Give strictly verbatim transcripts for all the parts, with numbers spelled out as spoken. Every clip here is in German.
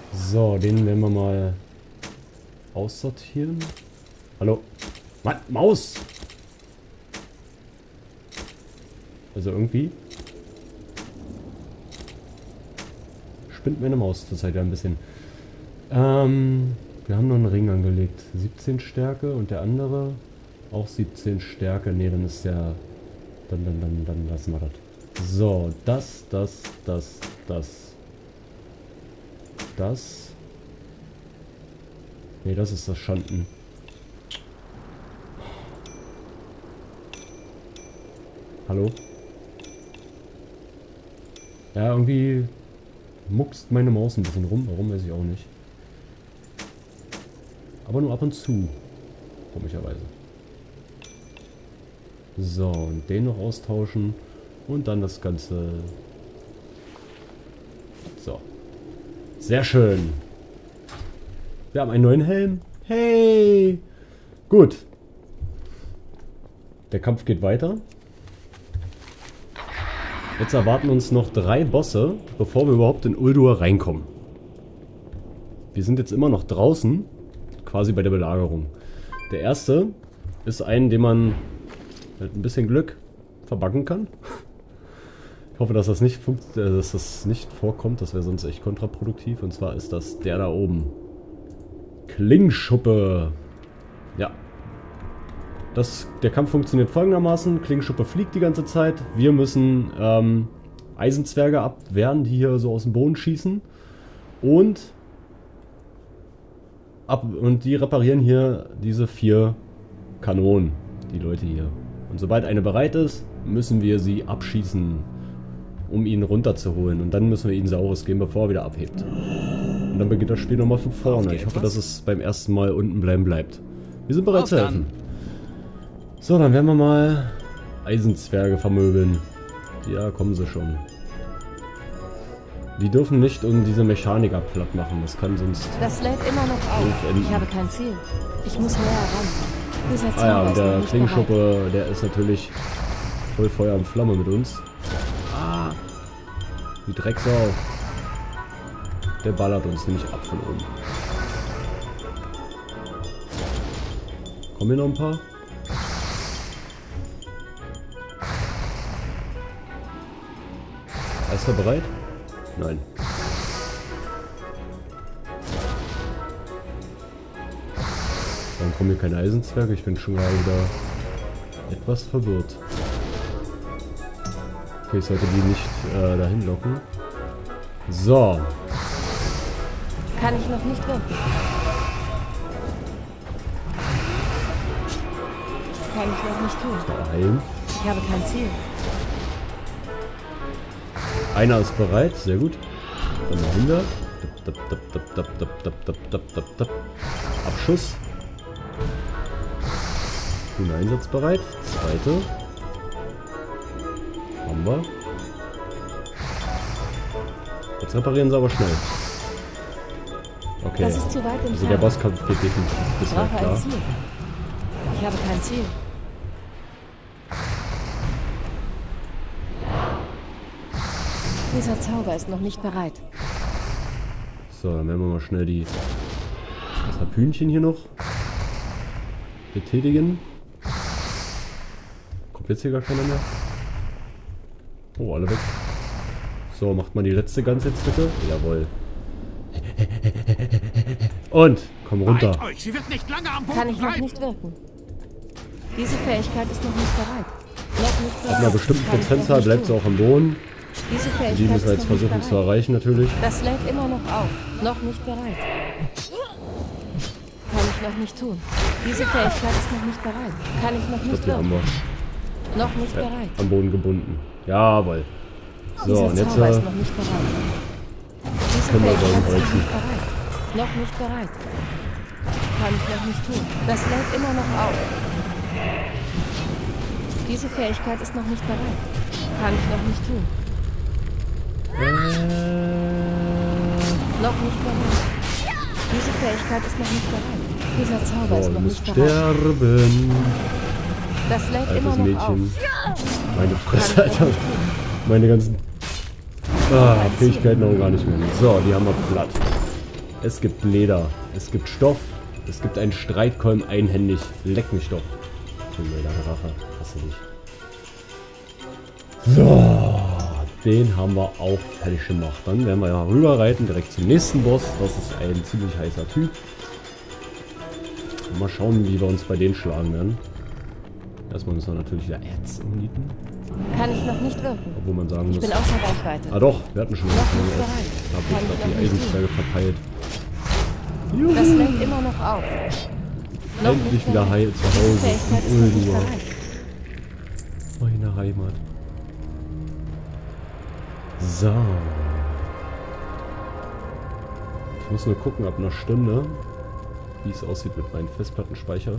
So, den werden wir mal aussortieren. Hallo? Mann, Maus! Also irgendwie spinnt meine Maus zurzeit ja ein bisschen. Ähm, wir haben noch einen Ring angelegt. siebzehn Stärke und der andere auch siebzehn Stärke. Ne, dann ist der... Dann, dann, dann, dann lassen wir das. So, das, das, das, das. Das. Ne, das ist das Schanden. Hallo? Ja, irgendwie muckst meine Maus ein bisschen rum. Warum, weiß ich auch nicht. Aber nur ab und zu. Komischerweise. So, und den noch austauschen. Und dann das Ganze. So. Sehr schön. Wir haben einen neuen Helm. Hey! Gut. Der Kampf geht weiter. Jetzt erwarten uns noch drei Bosse, bevor wir überhaupt in Uldur reinkommen. Wir sind jetzt immer noch draußen, quasi bei der Belagerung. Der erste ist ein, den man mit ein bisschen Glück verbacken kann. Ich hoffe, dass das nicht, funkt, äh, dass das nicht vorkommt, das wäre sonst echt kontraproduktiv. Und zwar ist das der da oben. Klingschuppe. Ja. Das, der Kampf funktioniert folgendermaßen. Klingschuppe fliegt die ganze Zeit. Wir müssen ähm, Eisenzwerge abwehren, die hier so aus dem Boden schießen. Und, ab, und die reparieren hier diese vier Kanonen. Die Leute hier. Und sobald eine bereit ist, müssen wir sie abschießen, um ihn runterzuholen. Und dann müssen wir ihnen Saures geben, bevor er wieder abhebt. Und dann beginnt das Spiel nochmal von vorne. Ich hoffe, dass es beim ersten Mal unten bleiben bleibt. Wir sind bereit zu helfen. So, dann werden wir mal Eisenzwerge vermöbeln. Ja, kommen sie schon. Die dürfen nicht um diese Mechaniker platt machen. Das kann sonst... Das lädt immer noch auf. Ich habe kein Ziel. Ich muss näher ran. Dieser ah ja, und der Klingschuppe, der ist natürlich voll Feuer und Flamme mit uns. Ah, die Drecksau. Der ballert uns nämlich ab von oben. Kommen hier noch ein paar? Ist er bereit? Nein. Warum kommen hier keine Eisenzwerge? Ich bin schon gerade wieder etwas verwirrt. Okay, ich sollte die nicht äh, dahin locken. So. Kann ich noch nicht wirken. Kann ich noch nicht tun. Nein. Ich habe kein Ziel. Einer ist bereit, sehr gut. Dann dahinter. Abschuss. Grüne einsatzbereit. Zweite. Haben wir. Jetzt reparieren sie aber schnell. Okay. Das ist zu weit entfernt. Also der Bosskampf geht definitiv bis weit klar. Ein Ziel. Ich habe kein Ziel. Dieser Zauber ist noch nicht bereit. So, dann werden wir mal schnell die das Harpünchen hier noch betätigen. Kommt jetzt hier gar keiner mehr? Oh, alle weg. So, macht mal die letzte Gans jetzt bitte. Jawohl. Und, komm runter. Sie wird nicht lange am Boden Kann ich noch bleiben. nicht wirken. Diese Fähigkeit ist noch nicht bereit. Noch nicht bereit. Ab einer bestimmten Kann ich noch Prozentzahl nicht bleibt sie tun. auch am Boden. Diese Fähigkeit Die müssen wir ist jetzt noch nicht versuchen zu bereit. erreichen natürlich. Das lädt immer noch auf. Noch nicht bereit. Kann ich noch nicht tun. Diese Fähigkeit ist noch nicht bereit. Kann ich noch Ich glaube, nicht die haben wirken. wir Noch nicht ja, bereit. am Boden gebunden. Jawohl. So, Dieser und jetzt Zauber äh, ist noch nicht bereit. Diese können wir Fähigkeit ist noch reinholzen. nicht bereit. Noch nicht bereit. Kann ich noch nicht tun. Das lädt immer noch auf. Diese Fähigkeit ist noch nicht bereit. Kann ich noch nicht tun. äh, Noch nicht bereit. Diese Fähigkeit ist noch nicht bereit. Dieser Zauber so, ist du noch musst nicht bereit. sterben. Das lädt Altes immer noch Mädchen. auf. Meine Kann Fresse, ich noch Alter. nicht tun. Meine ganzen ah, Fähigkeiten auch gar nicht mehr. So, die haben wir platt. Es gibt Leder. Es gibt Stoff. Es gibt einen Streitkolben einhändig. Leck mich doch. Du blöder Drache. Hast du nicht. So. Den haben wir auch fertig gemacht. Dann werden wir ja rüber reiten, direkt zum nächsten Boss. Das ist ein ziemlich heißer Typ. Mal schauen, wie wir uns bei denen schlagen werden. Erstmal müssen wir natürlich wieder Erz umnieten. Kann ich noch nicht wirken. Obwohl man sagen Ich muss... bin außer Reichweite. Ah doch, wir hatten schon mal Noch was nicht Erz. bereit. Da habe Kann ich ich glaub, noch die nicht Eisenzwerge verpeilt. Das lädt immer noch auf. Noch Endlich nicht wieder bereit. heil zu Diese Hause. Fähigkeit ist In noch nicht Uldur. bereit. Meine Heimat. So. Ich muss nur gucken, ab einer Stunde, wie es aussieht mit meinem Festplattenspeicher.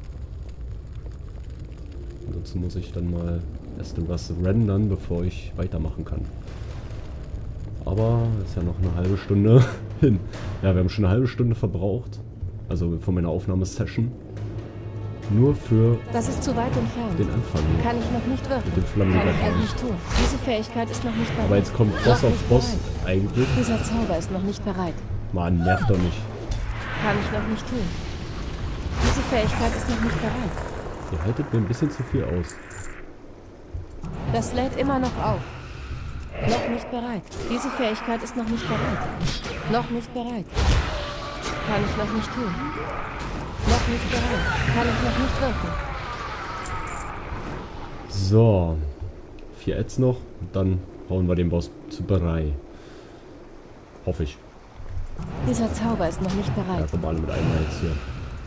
Ansonsten muss ich dann mal erst was rendern, bevor ich weitermachen kann. Aber ist ja noch eine halbe Stunde hin. Ja, wir haben schon eine halbe Stunde verbraucht. Also von meiner Aufnahmesession. Nur für Das ist zu weit entfernt. den Anfang hier. Kann ich noch nicht wirken. Mit dem Kann Flammenwerfer. ich auch nicht tun. Diese Fähigkeit ist noch nicht bereit. Aber jetzt kommt Boss Noch auf nicht Boss bereit. eigentlich. Dieser Zauber ist noch nicht bereit. Mann, nervt doch nicht. Kann ich noch nicht tun. Diese Fähigkeit ist noch nicht bereit. Ihr haltet mir ein bisschen zu viel aus. Das lädt immer noch auf. Noch nicht bereit. Diese Fähigkeit ist noch nicht bereit. Noch nicht bereit. Kann ich noch nicht tun. Noch nicht bereit. Kann ich noch nicht wirken. So. Vier Ads noch. Und dann hauen wir den Boss zu Brei. Hoffe ich. Dieser Zauber ist noch nicht Ja, bereit. kommen alle mit einem Hals hier.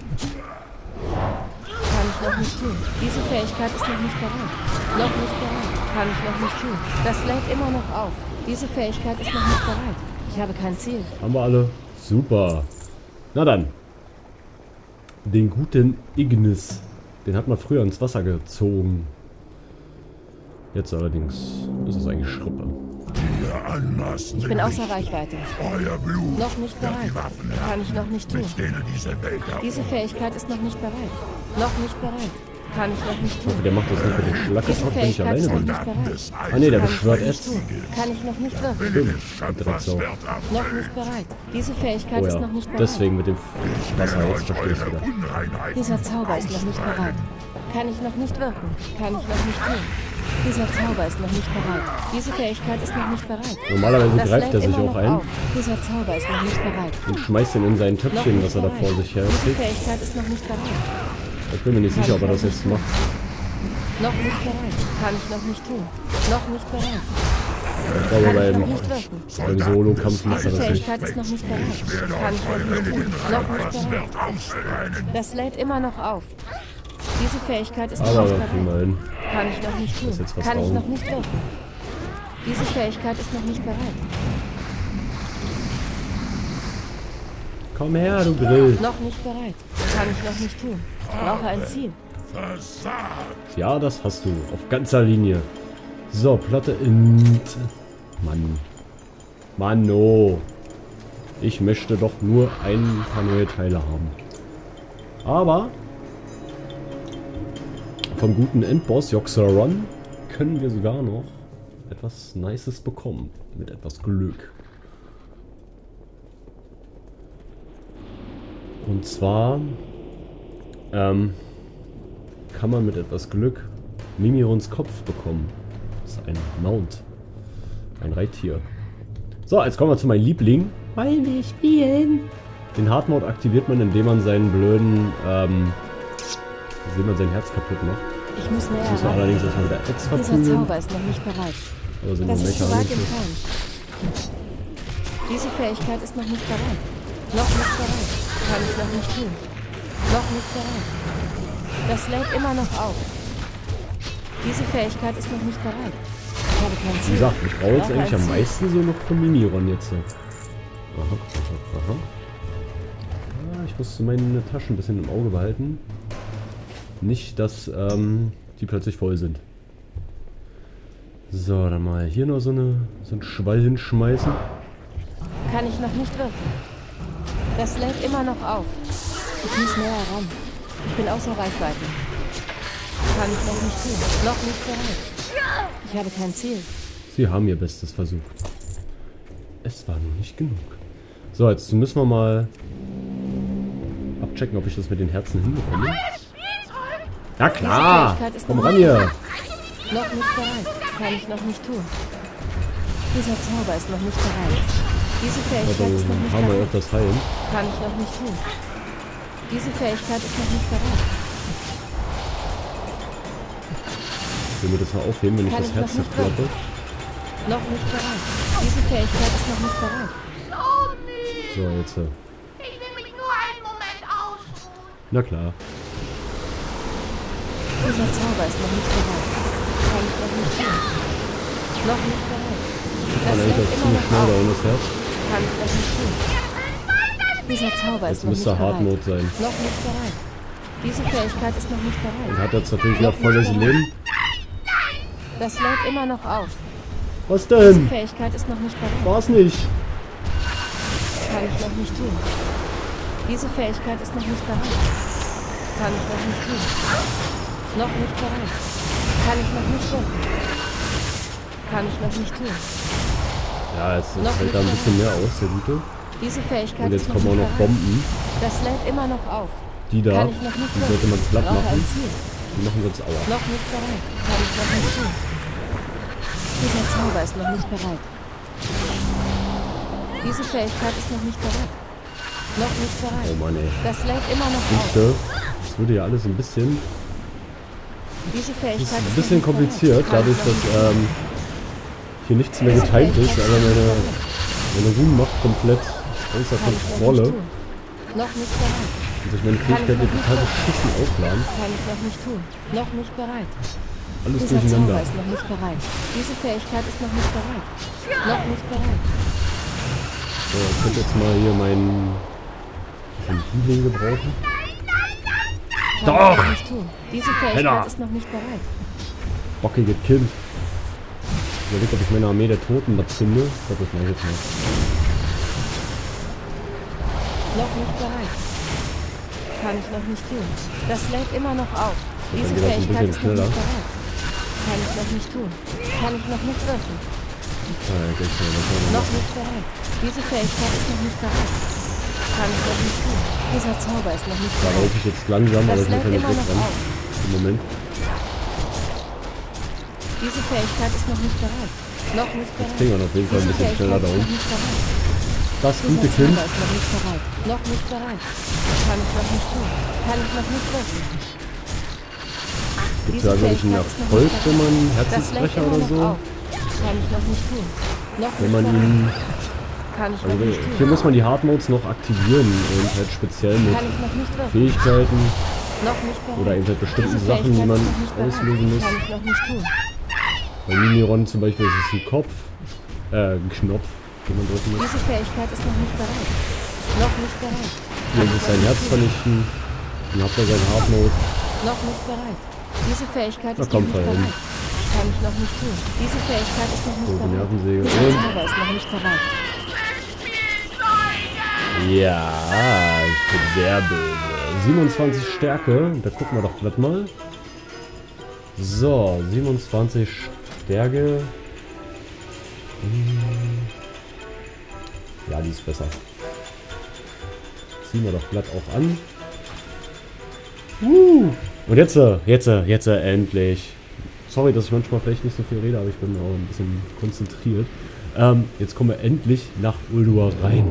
Kann ich noch nicht tun. Diese Fähigkeit ist noch nicht bereit. Noch nicht bereit. Kann ich noch nicht tun. Das lädt immer noch auf. Diese Fähigkeit ist noch nicht bereit. Ich habe kein Ziel. Haben wir alle? Super. Na dann. Den guten Ignis. Den hat man früher ins Wasser gezogen. Jetzt allerdings ist es eigentlich Schruppe. Ich bin außer Reichweite. Euer Blut Noch nicht bereit. Kann ich noch nicht tun. mit denen diese Welt Diese Fähigkeit ist noch nicht bereit. Noch nicht bereit. Kann ich noch nicht Ich hoffe, tun. der macht das nicht mit den Diese Schlackertag, wenn ich Fähigkeit alleine ist noch bin. nicht bereit. des Ah ne, der Kann ich beschwört noch nicht Ads. tun. Kann ich noch nicht wirken. Eisens Schöpfers Drecksau. wird ab. Noch nicht bereit. Diese Fähigkeit Oh ist ja, noch nicht bereit. deswegen mit dem Wasser, jetzt verstehe ich Eure wieder. Unreinheit Dieser Zauber ist noch nicht bereit. Kann ich noch nicht wirken. Kann ich noch nicht tun. Dieser Zauber ist noch nicht bereit. Diese Fähigkeit ist noch nicht bereit. Normalerweise Das greift er lädt sich immer auch noch ein auf. Dieser Zauber ist noch nicht bereit. und schmeißt ihn in sein Noch Töpfchen, nicht was er da bereit. vor sich her Diese trägt. Fähigkeit ist noch nicht bereit. Ich bin mir nicht sicher, ob er das jetzt macht. Noch nicht bereit. Kann ich noch nicht tun. Noch nicht bereit. Ich glaube, Kann ich beim, noch nicht wirken. beim Solo-Kampf macht er Diese das nicht. Fähigkeit ist noch nicht bereit. Kann ich noch nicht tun. Noch nicht bereit. Das lädt immer noch auf. Diese Fähigkeit ist noch Aber nicht das kriegen wir bereit. hin. Kann ich noch nicht ist jetzt tun. was Kann ich Augen. noch nicht wirken. Diese Fähigkeit ist noch nicht bereit. Komm her, du Grill. Noch nicht bereit. Kann ich noch nicht tun. Ich brauche ein Ziel. versagt. Ja, das hast du. Auf ganzer Linie. So, Platte in... Mann. Mann, no. Ich möchte doch nur ein paar neue Teile haben. Aber... vom guten Endboss Yoxaron können wir sogar noch etwas Nices bekommen. Mit etwas Glück. Und zwar... Ähm... kann man mit etwas Glück Mimirons Kopf bekommen. Das ist ein Mount. Ein Reittier. So, jetzt kommen wir zu meinem Liebling. Wollen wir spielen? Den Hardmode aktiviert man, indem man seinen blöden, ähm, indem man sein Herz kaputt macht. Ich muss näher Jetzt müssen wir ran. allerdings erstmal wieder Ads Dieser verprügeln. Zauber ist noch nicht bereit. Aber sind nur Das ist zu weit mechanische. entfernt. Diese Fähigkeit ist noch nicht bereit. Noch nicht bereit. Kann ich noch nicht tun. Noch nicht bereit. Das lädt immer noch auf. Diese Fähigkeit ist noch nicht bereit. Ich habe kein Wie Ziel. gesagt, ich brauche jetzt Brauche eigentlich ein am Ziel. meisten so noch von Mimiron jetzt. Aha, aha, aha. Ah, ich muss meine Taschen ein bisschen im Auge behalten. Nicht, dass ähm, die plötzlich voll sind. So, dann mal hier noch so, eine, so einen Schwall hinschmeißen. Kann ich noch nicht wirken. Das lädt immer noch auf. Ich muss näher ran. Ich bin außer Reichweite. Kann ich noch nicht tun. Noch nicht bereit. Ich habe kein Ziel. Sie haben ihr Bestes versucht. Es war nur nicht genug. So, jetzt müssen wir mal abchecken, ob ich das mit den Herzen hinbekomme. Ja klar! Komm ran hier! Noch nicht bereit. Kann ich noch nicht tun. Dieser Zauber ist noch nicht bereit. Diese Ja, Fähigkeit ist noch dann nicht haben wir bereit. öfters heilen. Kann ich noch nicht tun. Diese Fähigkeit ist noch nicht bereit. Ich will mir das mal aufheben, wenn ich Kann das ich Herz noch nicht zerklappe. Noch nicht bereit. Diese Fähigkeit ist noch nicht bereit. So, jetzt. äh, Ich will mich nur einen Moment ausruhen. Na klar. Dieser Zauber ist noch nicht bereit. Kann ich noch nicht tun. Noch nicht bereit. Kann Das eigentlich lädt auch immer ziemlich noch schnell da auf. unten das Herz. Kann ich noch nicht tun. Dieser Zauber ist Jetzt noch nicht müsste Hard bereit. Mode sein. Noch nicht bereit. Diese Fähigkeit ist noch nicht Und bereit. hat jetzt natürlich wieder volles Leben. Das lädt immer noch auf. Was Diese denn? Fähigkeit ist noch nicht bereit. War's nicht. Kann ich noch nicht tun. Diese Fähigkeit ist noch nicht bereit. Kann ich noch nicht tun. Noch nicht bereit. Kann ich noch nicht tun. Kann ich noch nicht tun. Ja, jetzt Noch fällt da ein nicht bisschen mehr aus, der Gute. Diese Fähigkeit Und ist jetzt noch kommen auch nicht noch bereit. Bomben. Das lädt immer noch auf. Die da. Kann ich noch nicht Die tun. sollte man platt Brauche machen. ein Ziel. Die machen wir uns Aua. Noch nicht bereit. Kann ich noch nicht tun. Dieser Zauber ist noch nicht bereit. Diese Fähigkeit ist noch nicht bereit. Noch nicht bereit. Oh Mann, ey. Das lädt immer noch auf. Siehste, das würde ja alles ein bisschen... Diese Das Fähigkeit ist ein noch bisschen nicht kompliziert, bereit. Kann dadurch, ich dass noch nicht ähm, hier nichts mehr geteilt ist, aber meine, meine Ruhenmacht komplett außer Kann ich noch Kontrolle. nicht tun. Noch nicht bereit. Und sich meine Fähigkeiten total beschissen aufladen. Kann ich noch nicht tun. Noch nicht bereit. Alles Dieser Zauber durcheinander. ist noch nicht bereit. Diese Fähigkeit ist noch nicht bereit. Noch nicht bereit. So, ich könnte jetzt mal hier meinen Healing gebrauchen. Kann Doch! ich noch nicht tun. Diese Fähigkeit Penner! ist noch nicht bereit. Bockige Kind. Ich überlege, ob ich meine Armee der Toten da zünde. Ich glaube, das mache ich jetzt mal. Noch nicht bereit. Kann ich noch nicht tun. Das lädt immer noch auf. Diese geht das ein Fähigkeit bisschen ist noch schneller. nicht bereit. Kann ich noch nicht tun. Kann ich noch nicht wirken. Ah, ja, gleich schnell, das machen wir Noch nicht bereit. Diese Fähigkeit ist noch nicht bereit. Kann ich noch nicht tun. Dieser Zauber ist noch nicht Da bereit. laufe ich jetzt langsam, aber Das ich muss lädt ja nicht immer noch wegrennen. auf. Im Moment. Diese Fähigkeit ist noch nicht bereit. Noch nicht bereit. Jetzt kriegen wir auf jeden Fall ein Diese bisschen schneller Fähigkeit da ist noch unten. nicht bereit. Das Dieser gute Kind. Zauber ist noch nicht bereit. Noch nicht bereit. Kann ich noch nicht tun. Kann ich noch nicht wirken. Gibt Diese ja, glaube ich, einen Fähigkeit ist noch Erfolg, nicht wenn man Das lädt Herzensbrecher immer oder noch so. auf. Kann ich noch nicht tun. Noch Wenn man nicht bereit. ihn... Kann ich Also noch nicht tun. hier muss man die Hard Modes noch aktivieren und halt speziell mit Kann ich noch nicht wirken. Fähigkeiten Noch nicht bereit. oder eben halt bestimmten Diese Sachen, die Fähigkeit man ist noch nicht bereit. auslösen muss. Kann ich noch nicht tun. Bei Mimiron zum Beispiel ist es ein Kopf, äh, ein Knopf, den man drücken muss. Diese Fähigkeit ist noch nicht bereit. Noch nicht bereit. Hier ist es sein Herz vernichten, dann habt ihr seinen Hard Mode. Noch nicht bereit. Diese Fähigkeit Na ist komm, noch nicht Fall hin. bereit. Kann ich noch nicht tun. Diese Fähigkeit ist noch So, nicht die bereit. Nervensäge. Dieser Und Zauber ist noch nicht bereit. ja, ich bin sehr böse. siebenundzwanzig Stärke, da gucken wir doch glatt mal. So, siebenundzwanzig Stärke. Hm. Ja, die ist besser. Ziehen wir doch glatt auch an. Uh. Und jetzt, äh, jetzt, äh, jetzt äh, endlich. Sorry, dass ich manchmal vielleicht nicht so viel rede, aber ich bin auch ein bisschen konzentriert. Ähm, jetzt kommen wir endlich nach Ulduar rein.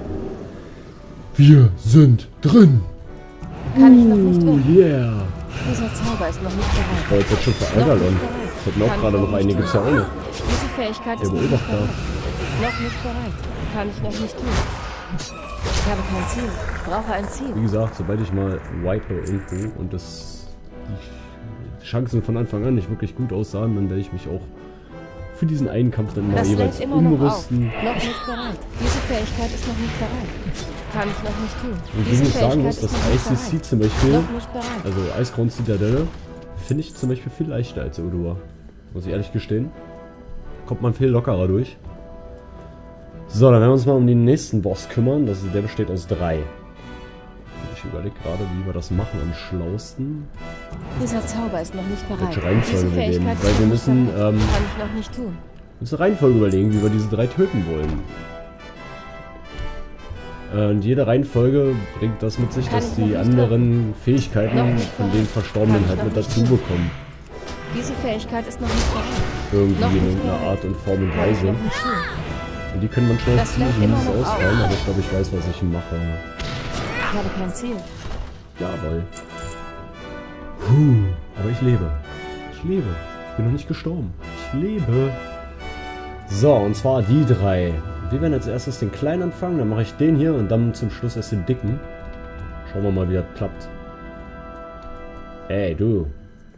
Wir sind drin. Kann ich noch nicht Uh, wirken. yeah. Dieser Zauber ist noch nicht bereit. Ich war jetzt, jetzt schon für Algalon. Ich hätte auch Kann gerade ich noch noch eine, nicht gibt's ja auch noch. Diese Fähigkeit Der ist noch nicht Beobachter. bereit. Noch nicht bereit. Kann ich noch nicht tun. Ich habe kein Ziel. Brauche ein Ziel. Wie gesagt, sobald ich mal wipe irgendwo und das die Chancen von Anfang an nicht wirklich gut aussahen, dann werde ich mich auch für diesen einen Kampf dann mal Das jeweils lädt immer noch auf. umrüsten. Noch nicht bereit. Diese Fähigkeit ist noch nicht bereit. Kann ich noch nicht tun. Und wie Diese ich sagen Fähigkeit muss, ist das noch nicht I C C bereit. zum Beispiel, Noch nicht bereit. also Eisgrund Zitadelle, finde ich zum Beispiel viel leichter als Ulduar. Muss ich ehrlich gestehen. Kommt man viel lockerer durch. So, dann werden wir uns mal um den nächsten Boss kümmern. Das ist, der besteht aus drei. Ich überlege gerade, wie wir das machen am schlausten. Dieser Zauber ist noch nicht bereit. Welche Reihenfolge Diese wir Fähigkeit nehmen, ist weil noch wir nicht müssen, bereit. ähm, Kann ich noch nicht tun. Wir müssen eine Reihenfolge überlegen, wie wir diese drei töten wollen. Äh, und jede Reihenfolge bringt das mit sich, Kann dass ich noch die nicht anderen Noch Fähigkeiten nicht von bereit. den Verstorbenen Kann halt ich mit noch nicht dazu bereit. bekommen. Diese Fähigkeit ist noch nicht bereit. Irgendwie Noch in nicht irgendeiner bereit. Art und Form und Kann ich Weise. noch nicht tun. Und die können man schnell Das lädt ziehen, immer muss noch auf. ausfallen, aber ich glaube, ich weiß, was ich mache. Ich habe kein Ziel. Jawohl. Puh, aber ich lebe. Ich lebe. Ich bin noch nicht gestorben. Ich lebe. So, und zwar die drei. Wir werden als erstes den kleinen anfangen, dann mache ich den hier und dann zum Schluss erst den dicken. Schauen wir mal, wie das klappt. Ey, du.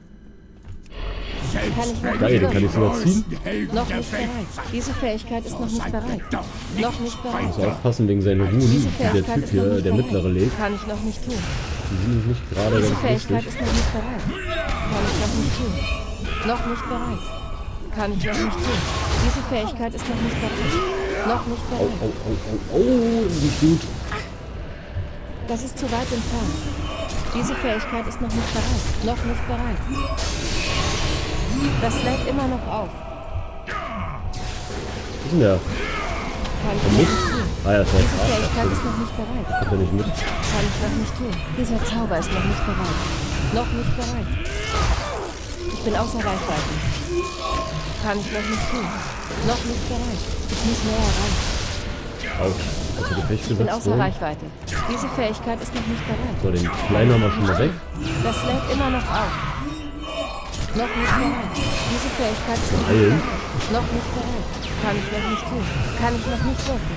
Kann ich noch Geil, nicht den kann ich sogar ziehen. Noch nicht bereit. Diese Fähigkeit ist noch nicht bereit. Noch nicht bereit. Muss aufpassen wegen seinen Ruhen, Diese die der Fähigkeit Typ ist noch hier, nicht der bereit. mittlere, legt. Kann ich noch nicht tun. Die sind nämlich nicht gerade Diese ganz Fähigkeit lustig. ist noch nicht bereit. Kann ich noch nicht tun. Noch nicht bereit. Kann ich noch nicht tun. Diese Fähigkeit ist noch nicht bereit. Noch nicht Au, bereit. au, au, au, oh, das ist nicht gut. Das ist zu weit entfernt. Diese Fähigkeit ist noch nicht bereit. Noch nicht bereit. Das lädt immer noch auf. Was ist denn der? Kann ich noch Mit? nicht tun. Ah ja, das war Diese krass. Fähigkeit ist noch nicht bereit. Kommt er nicht mit? Kann ich noch nicht tun. Dieser Zauber ist noch nicht bereit. Noch nicht bereit. Ich bin außer Reichweite. Kann ich noch nicht tun. Noch nicht bereit. Ich muss näher ran. Autsch. Also Gefecht Ich bin gesetzt außer worden. Reichweite. Diese Fähigkeit ist noch nicht bereit. So, den kleinen haben wir schon mal weg. Das lädt immer noch auf. Noch nicht bereit. Diese Fähigkeit ist noch nicht Heilen. bereit. Noch nicht bereit. Kann ich noch nicht tun. Kann ich noch nicht wirken.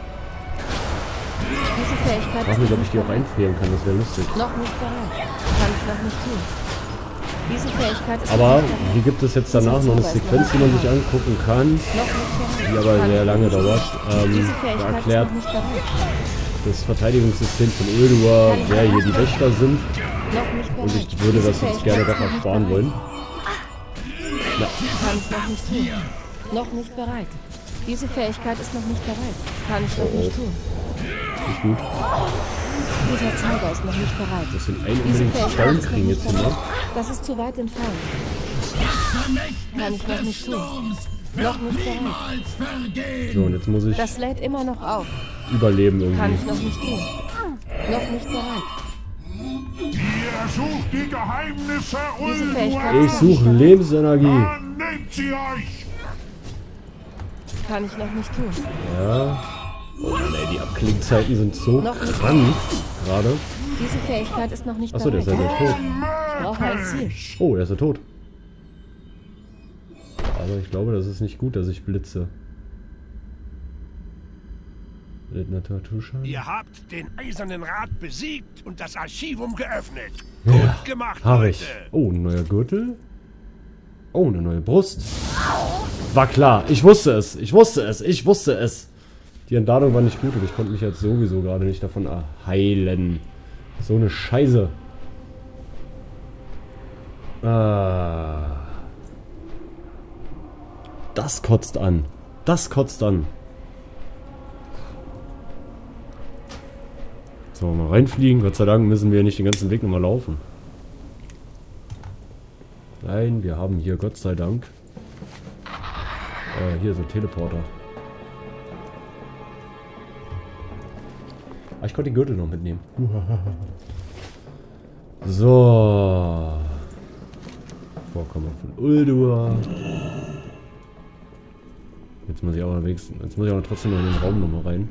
Diese Fähigkeit Ich ist frage mich, noch ob ich nicht die auch bereit. einfrieren kann, das wäre lustig. Noch nicht bereit. Kann ich noch nicht tun. Diese Fähigkeit ist Aber noch nicht bereit. hier gibt es jetzt danach noch eine Sequenz, die man sich angucken kann, Noch nicht bereit. die aber Kann sehr ich lange noch nicht dauert. tun. Ähm, Diese da Fähigkeit erklärt ist noch nicht bereit. das Verteidigungssystem von Ulduar, wer hier die Wächter sind. Noch nicht bereit. Und ich würde Diese das jetzt Fähigkeit gerne ist doch noch nicht ersparen bereit. wollen. Na, Kann ich noch nicht tun. Noch nicht bereit. Diese Fähigkeit ist noch nicht bereit. Kann ich noch nicht tun. nicht gut. Dieser Zauber ist noch nicht bereit. Das sind ein Diese unbedingt Fähigkeit Staunen ist noch kriegen nicht jetzt hier bereit. mal. Das ist zu weit entfernt. Kann ich noch nicht tun. Noch nicht bereit. So, und jetzt muss ich Das lädt immer noch auf. überleben Kann irgendwie. ich noch nicht tun. Noch nicht bereit. Ihr sucht die Geheimnisse Diese Ulduar. Fähigkeit Ich ist noch nicht suche bereit. Lebensenergie. Dann nehmt sie euch. Kann ich noch nicht tun. Ja. Oh Mann, ey, die Abklingzeiten sind so Noch nicht. krank gerade. Diese Fähigkeit ist noch nicht Achso, der ist ja bereit. gleich tot. Ich brauche ein Ziel. Oh, er ist ja tot. Aber ich glaube, das ist nicht gut, dass ich blitze. Naturschaden? Ihr habt den Eisernen Rat besiegt und das Archivum geöffnet. Ja, Gut gemacht, hab Leute. ich. Oh, ein neuer Gürtel. Oh, eine neue Brust. War klar. Ich wusste es. Ich wusste es. Ich wusste es. Die Entladung war nicht gut und ich konnte mich jetzt sowieso gerade nicht davon heilen. So eine Scheiße. Ah. Das kotzt an. Das kotzt an. So, mal reinfliegen. Gott sei Dank müssen wir nicht den ganzen Weg nochmal laufen. Nein, wir haben hier Gott sei Dank äh, hier so Teleporter. Ah, ich konnte den Gürtel noch mitnehmen. So. Vorkommen von Ulduar. Jetzt muss ich aber wenigstens, jetzt muss ich aber trotzdem noch in den Raum nochmal rein.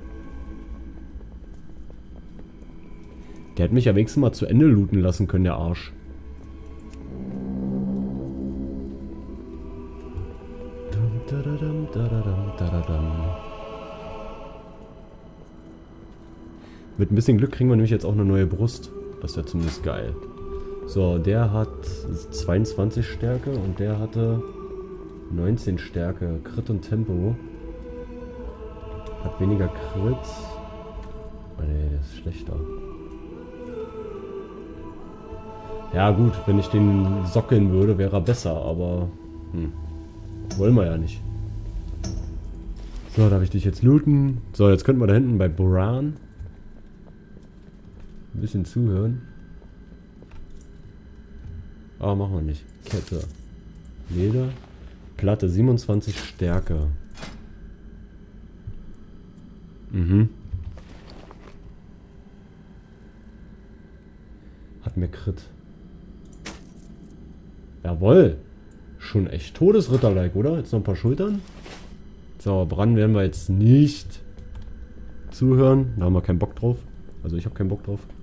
Der hätte mich ja wenigstens mal zu Ende looten lassen können, der Arsch. Mit ein bisschen Glück kriegen wir nämlich jetzt auch eine neue Brust. Das wäre zumindest geil. So, der hat zweiundzwanzig Stärke und der hatte neunzehn Stärke. Crit und Tempo. Hat weniger Crit. Oh ne, der ist schlechter. Ja gut, wenn ich den sockeln würde, wäre er besser, aber hm, wollen wir ja nicht. So, darf ich dich jetzt looten? So, jetzt könnten wir da hinten bei Boran ein bisschen zuhören. Aber machen wir nicht. Kette. Leder. Platte, siebenundzwanzig Stärke. Mhm. Crit. Jawohl. Schon echt Todesritter-like, oder? Jetzt noch ein paar Schultern. So, Bran werden wir jetzt nicht zuhören. Da haben wir keinen Bock drauf. Also ich habe keinen Bock drauf.